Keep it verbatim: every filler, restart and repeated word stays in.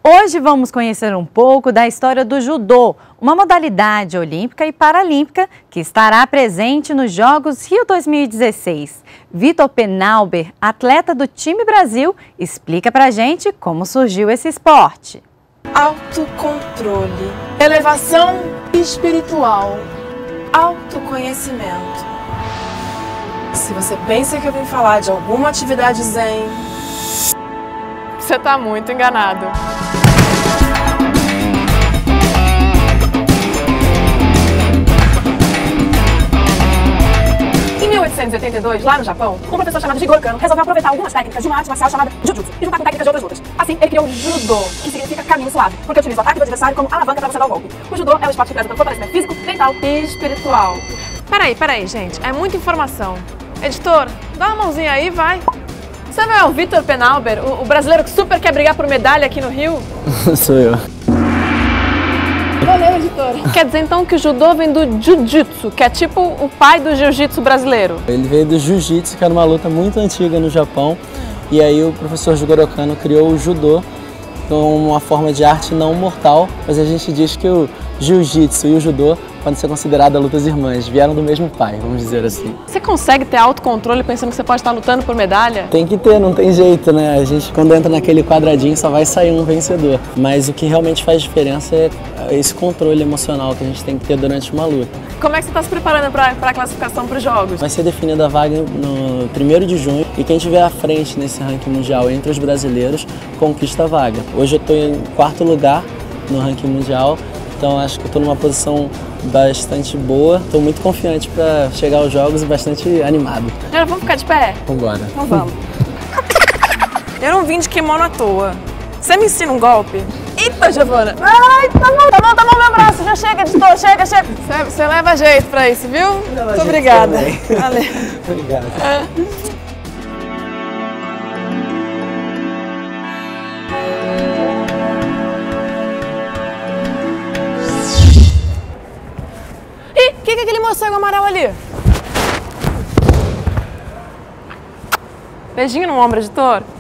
Hoje vamos conhecer um pouco da história do judô, uma modalidade olímpica e paralímpica que estará presente nos Jogos Rio dois mil e dezesseis. Vitor Penalber, atleta do time Brasil, explica pra gente como surgiu esse esporte. Autocontrole, elevação espiritual, autoconhecimento. Se você pensa que eu vim falar de alguma atividade zen, você está muito enganado. Em mil oitocentos e oitenta e dois, lá no Japão, um professor chamado Jigoro Kano resolveu aproveitar algumas técnicas de uma arte marcial chamada Jujutsu e juntar com técnicas de outras lutas. Assim, ele criou o Judô, que significa caminho suave, porque utiliza o ataque do adversário como alavanca para você dar o golpe. O Judô é o esporte que preza pelo fortalecimento físico, mental e espiritual. Peraí, peraí, gente, é muita informação. Editor, dá uma mãozinha aí, vai. Você não é o Vitor Penalber, o, o brasileiro que super quer brigar por medalha aqui no Rio? Sou eu. Valeu, editor. Quer dizer então que o judô vem do jiu-jitsu, que é tipo o pai do jiu-jitsu brasileiro? Ele veio do jiu-jitsu, que era uma luta muito antiga no Japão. E aí o professor Jigoro Kano criou o judô como uma forma de arte não mortal. Mas a gente diz que o jiu-jitsu e o judô podem ser consideradas lutas irmãs, vieram do mesmo pai, vamos dizer assim. Você consegue ter autocontrole pensando que você pode estar lutando por medalha? Tem que ter, não tem jeito, né? A gente, quando entra naquele quadradinho, só vai sair um vencedor. Mas o que realmente faz diferença é esse controle emocional que a gente tem que ter durante uma luta. Como é que você está se preparando para a classificação para os Jogos? Vai ser definida a vaga no primeiro de junho e quem estiver à frente nesse ranking mundial entre os brasileiros conquista a vaga. Hoje eu estou em quarto lugar no ranking mundial, então acho que eu estou numa posição bastante boa. Estou muito confiante para chegar aos Jogos e bastante animado. Agora vamos ficar de pé? Vambora. Então vamos. Eu não vim de kimono à toa. Você me ensina um golpe? Eita, Giovana! Ai, tá bom, tá bom, tá bom meu braço. Já chega, editor, chega, chega. Você, você leva jeito pra isso, viu? Muito obrigada. Valeu. Obrigado. É. Ih, o que é aquele morcego amarelo ali? Beijinho no ombro, editor.